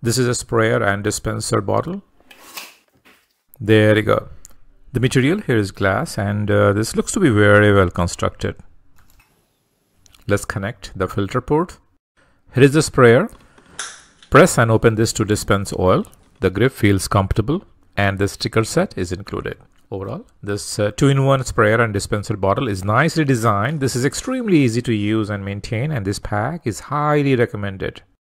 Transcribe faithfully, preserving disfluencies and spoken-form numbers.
This is a sprayer and dispenser bottle. There you go. The material here is glass, and uh, this looks to be very well constructed. Let's connect the filter port. Here is the sprayer. Press and open this to dispense oil. The grip feels comfortable, and the sticker set is included. Overall, this uh, two in one sprayer and dispenser bottle is nicely designed. This is extremely easy to use and maintain, and this pack is highly recommended.